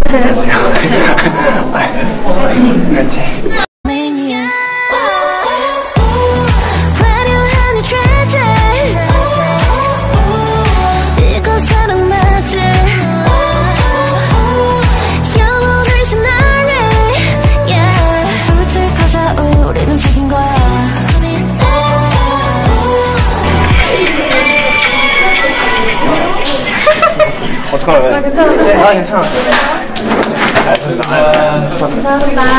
안녕하세요. 파이팅. 어떡하래? 괜찮은데? 괜찮아. 잘 썼어. 감사합니다.